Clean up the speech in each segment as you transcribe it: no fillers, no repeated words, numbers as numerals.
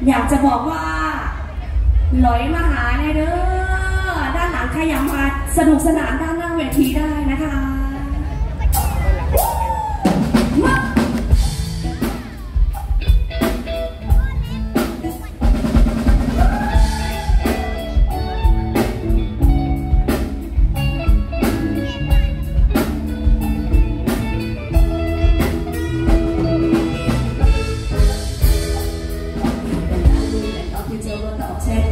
อยากจะบอกว่าลอยมาหาในเด้อด้านหลังใครอยากมาสนุกสนานด้านหน้าเวทีได้นะคะ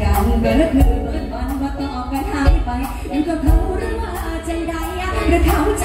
เบิดมือเบิดวันว่าตอบกันหายไปอยู่กับเขาหรือว่าจังใดหรือเขา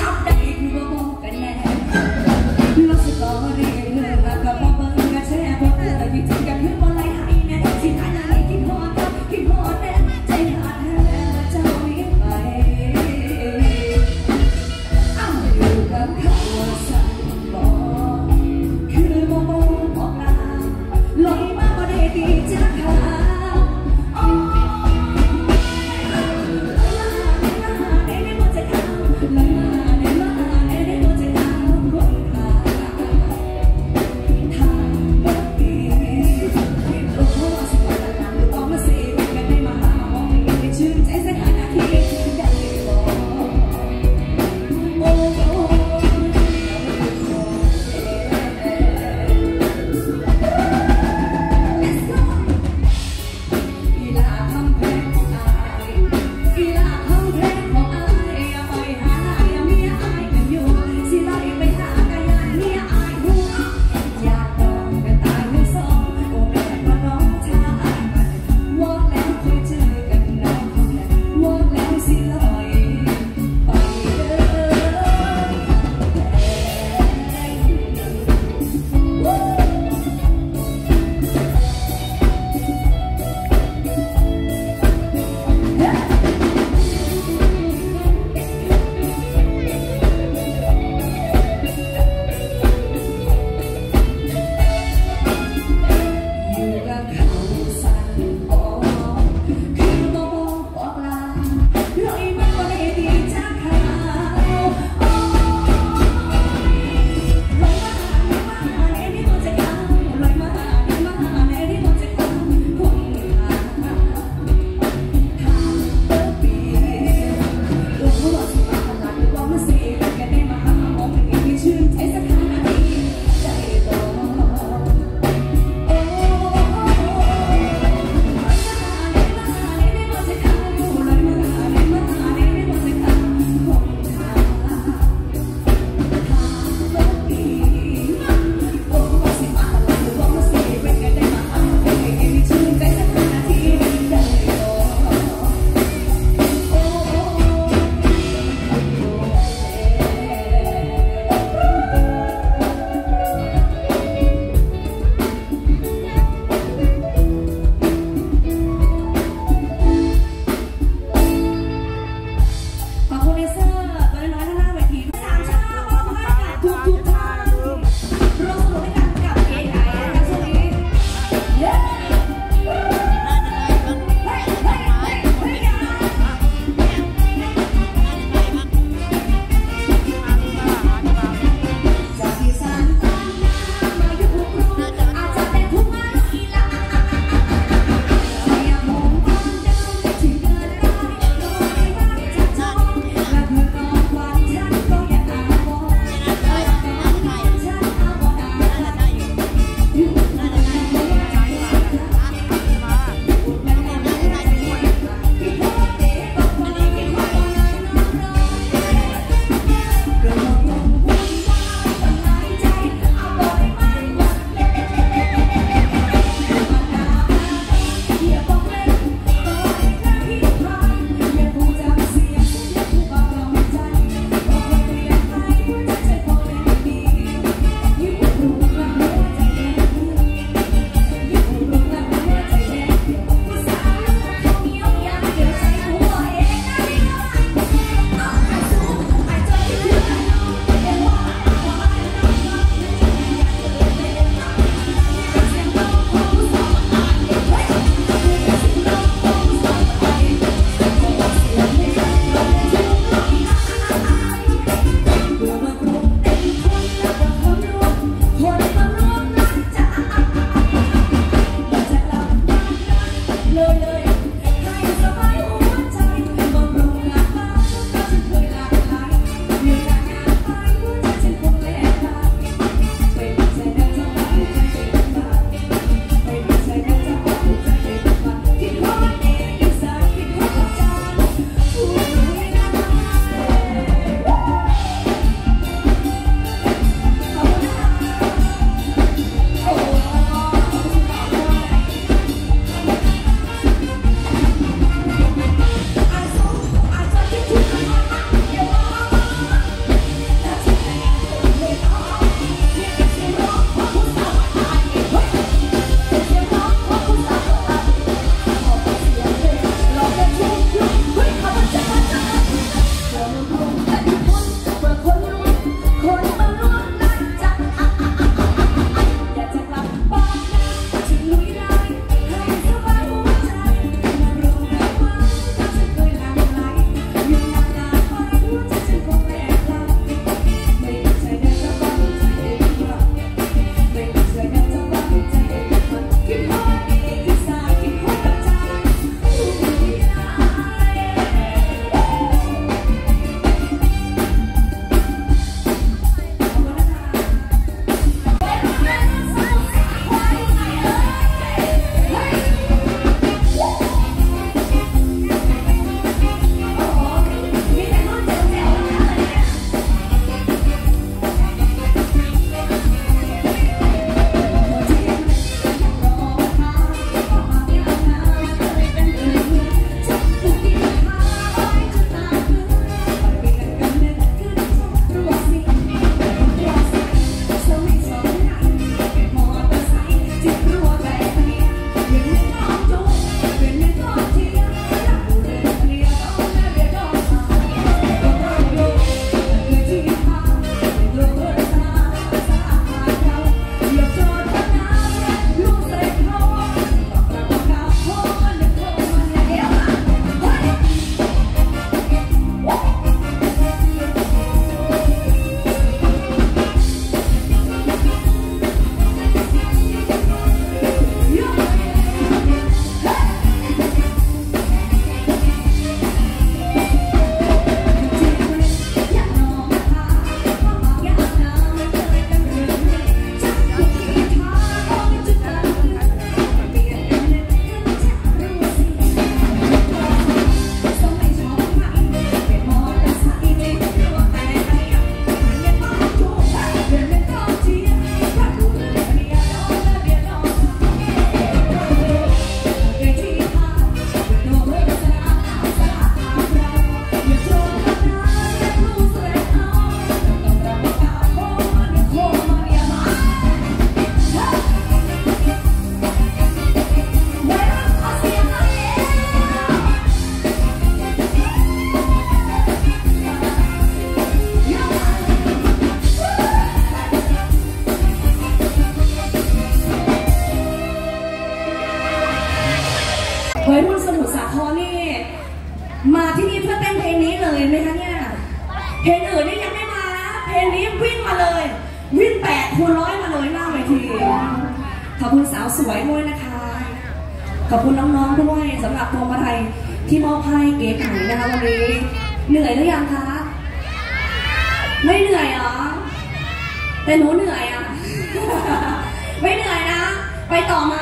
คูณร้อยมาเลยหน้าเวทีขอบคุณสาวสวยด้วยนะคะขอบคุณน้องๆด้วยสำหรับพวงมาลัยที่มอบให้เก๋ไก่นะคะวันนี้เหนื่อยหรือยังคะไม่เหนื่อยเหรอแต่หนูเหนื่อยอ่ะ ไม่เหนื่อยนะไปต่อไหม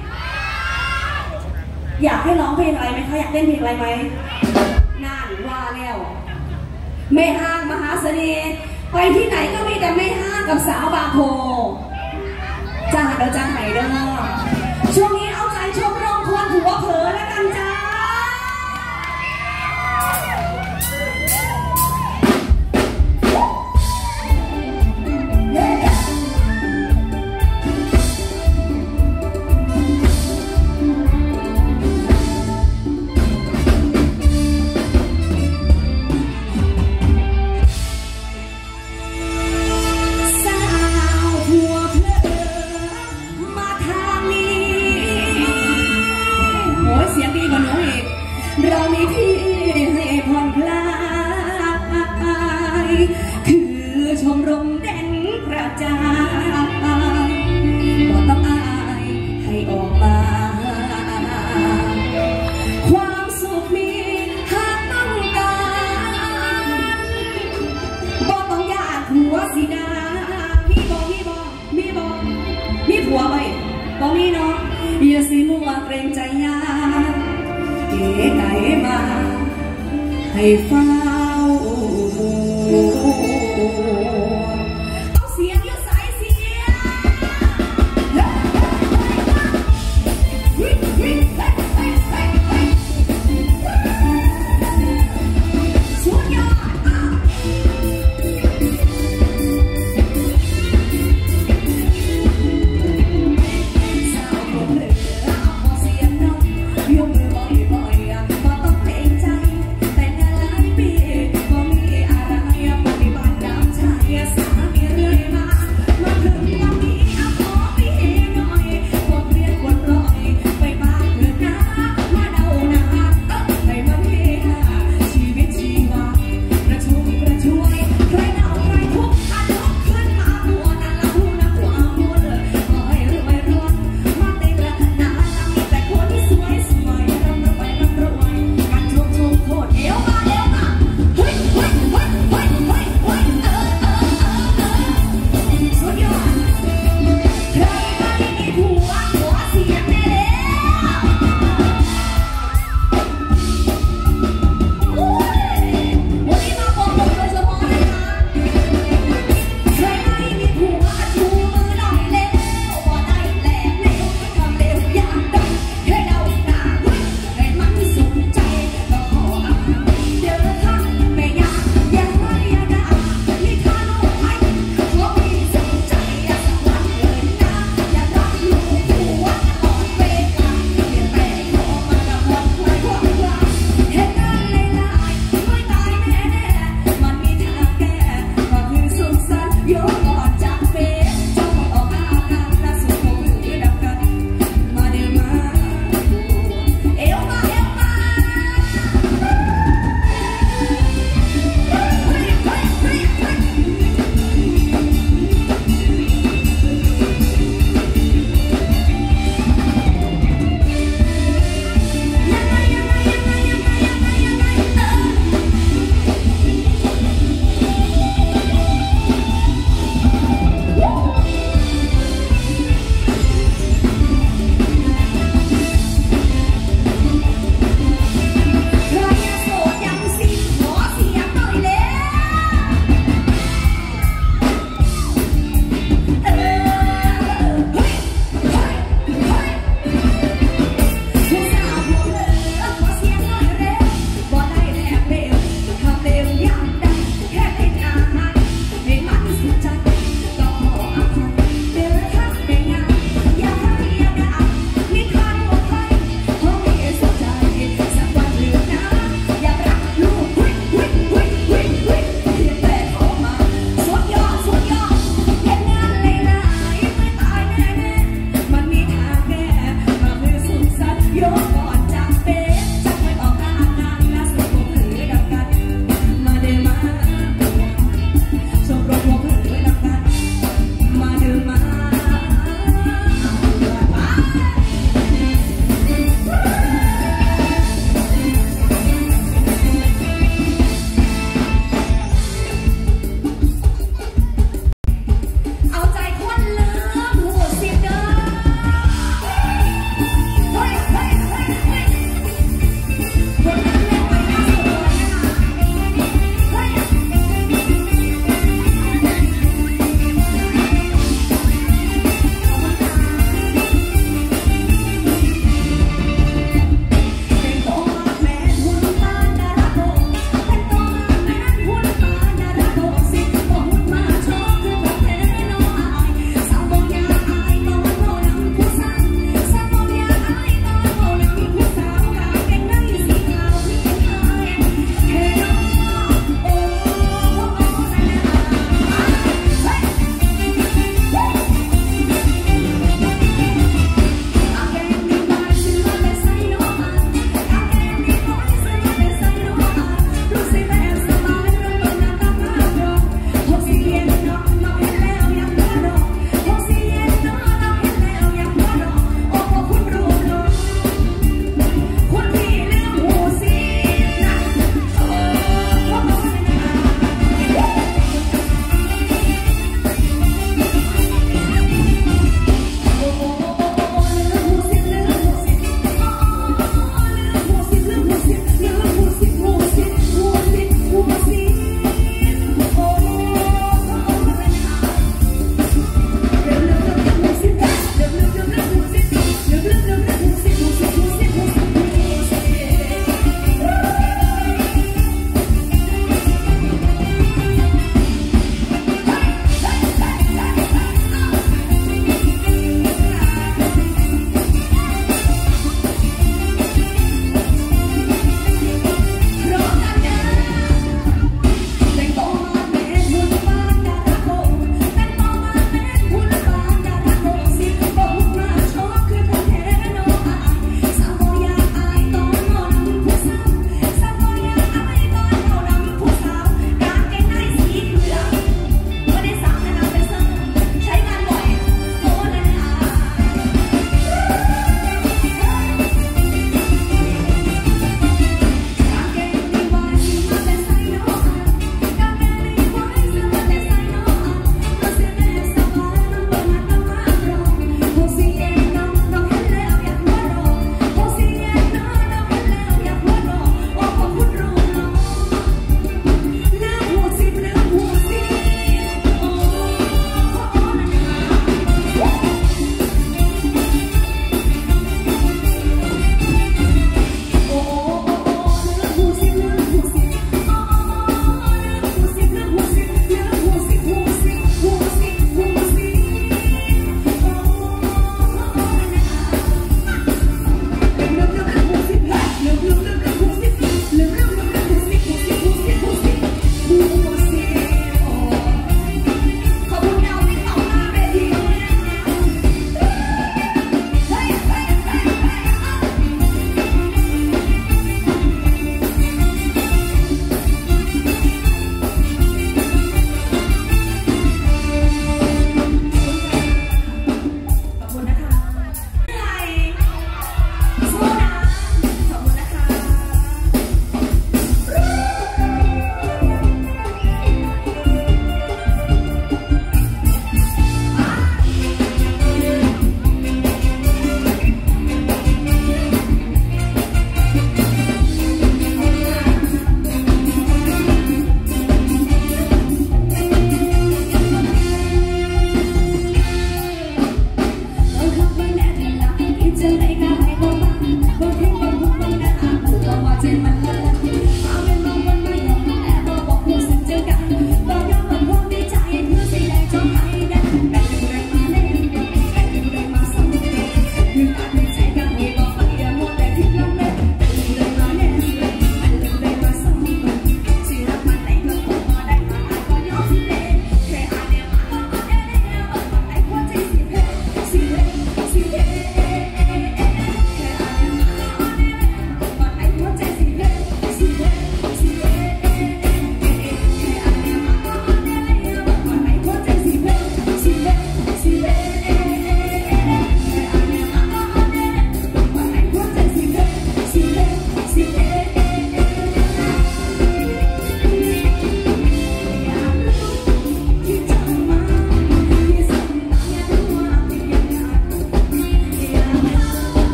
อยากให้ร้องเพลงอะไรไหมคะอยากเล่นเพลงอะไรไหมน่านว่าแล้วไม่ห้างมหาเสน่ห์ไปที่ไหนก็มีแต่ไม่ห้างกับสาวบางโพจ้าเดี๋ยวจ้าไหนเด้อช่วงนี้เอาใจชมรมควรหัวเผลอแล้วกันจ้าเรามีที่ให้ผ่อนคลายคือชมรมเด่นกระจายก็ต้องอายให้ออกมาความสุขมีหากต้องการบ่ต้องยากหัวสีดามีผัวไปบ่มีเนาะอย่าสิมัวเกรงใจยาเก๋ไก่มาให้เฝ้าต้องเสียงเยอะสายเสียงสุดยอดสาวคนเหลือเอาเสียงน้องยกมือบ่อยๆก็ต้องเกรงใจแต่งานหลายปีก็มีอะไรปฏิบัติน้ำชาย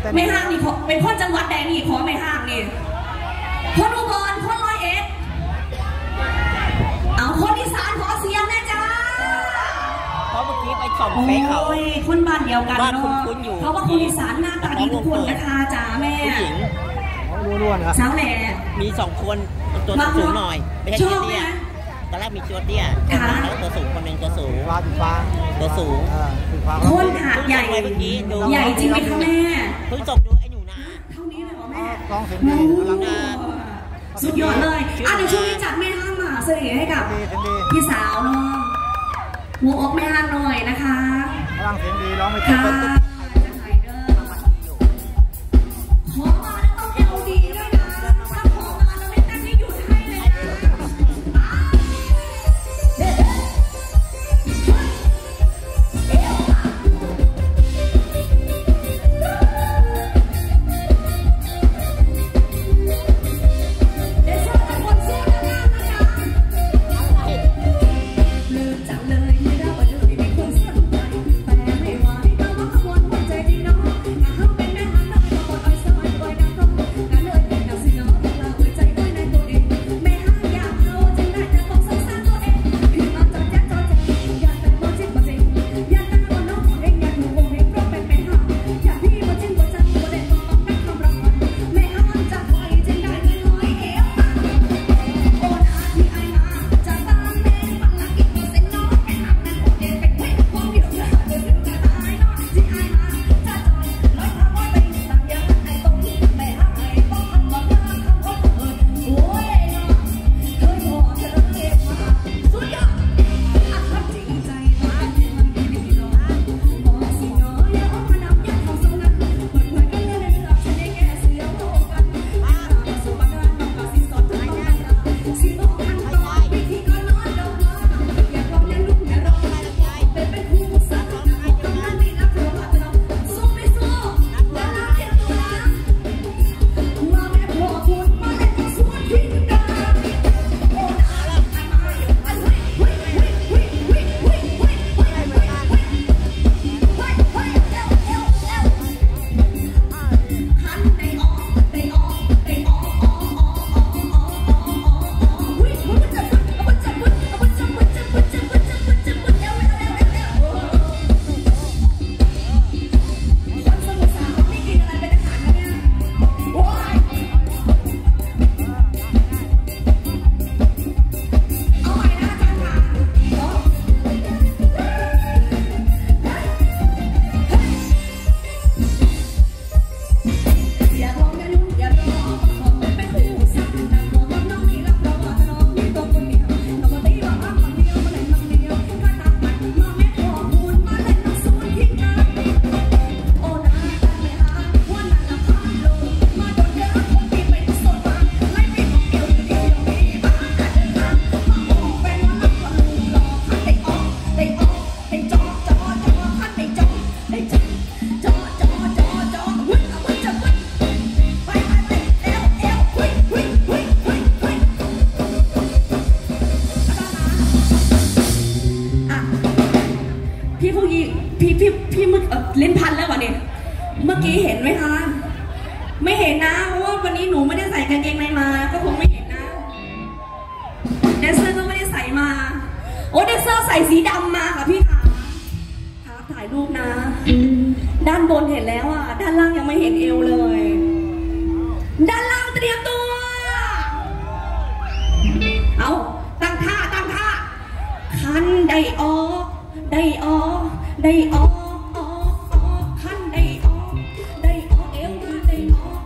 ไม่ห้างนี่เป็นคนจังหวัดใดนี่ขอไม่ห้างนี่คนอุบลคนร้อยเอ็ดเอาคนอีสานขอเสียงนะจ๊ะเพราะเมื่อกี้ไปส่องเฟซเขาคนบ้านเดียวกันเนาะเพราะว่าคนอีสานหน้าตาดีทุกคนนะคะจ๋าแม่ผู้หญิงล้วนๆครับสาวแหล่มี2 คนตัวสูงหน่อยไม่ใช่เตี้ยตอนแรกมีตัวเตี้ยแล้วตัวสูงคนหนึ่งตัวสูงตัวสูงคนหาดใหญ่ใหญ่จริงไหมคะแม่เพิ่งส่งดูไอ้หนูนะเท่านี้เลยเหรอแม่สุดยอดเลยในช่วงนี้จัดแม่ห้างมหาเสน่ห์ให้กับพี่สาวเนาะหัวอกแม่ห้างหน่อยนะคะร้องเสียงดีร้องไม่ถูกพี่มึกเล่นพันแล้ววะเนี่ยเมื่อกี้เห็นไหมคะไม่เห็นนะเพราะว่าวันนี้หนูไม่ได้ใส่กางเกงในมาก็คงไม่เห็นนะแดนเซอร์ก็ไม่ได้ใส่มาโอ้แดนเซอร์ใส่สีดำมาค่ะพี่ค่ะครับถ่ายรูปนะด้านบนเห็นแล้วอ่ะด้านล่างยังไม่เห็นเอวเลยด้านล่างเตรียมตัวเอาตั้งท่าคันได้ออกได้ออกได้ออกคันได้ออกได้ออกเอวได้ออก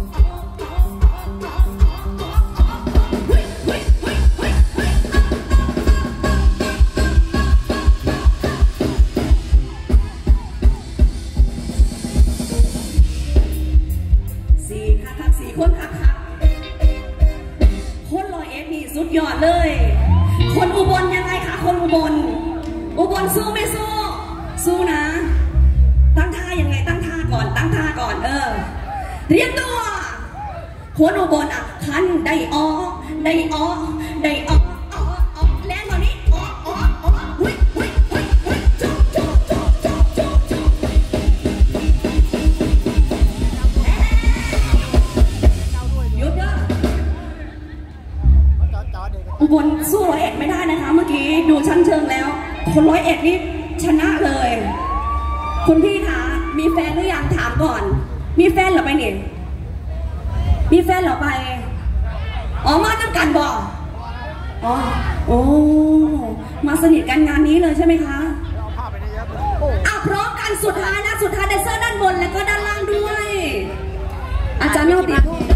สี่คนคักคนร้อยเอ็ดนี่สุดยอดเลยคนอุบลยังไงคะคนอุบลสู้ไม่สู้นะตั้งท่ายังไงตั้งท่าก่อนเรียนตัวคนอุบลอ่ะคันได้ออกแรงกว่านี้ชั้นเชิงแล้วคน101นี่ชนะเลย คุณพี่คะมีแฟนหรือยังถามก่อน มีแฟนเหรอไปเนี่ยมีแฟนเหรอไปอ๋อมาตั้งกันบ่อ๋อโอ้มาสนิทกันงานนี้เลยใช่ไหมคะพร้อมกันสุดท้ายนะสุดท้ายแดนเซอร์ด้านบนแล้วก็ด้านล่างด้วย อาจารย์ยอดตี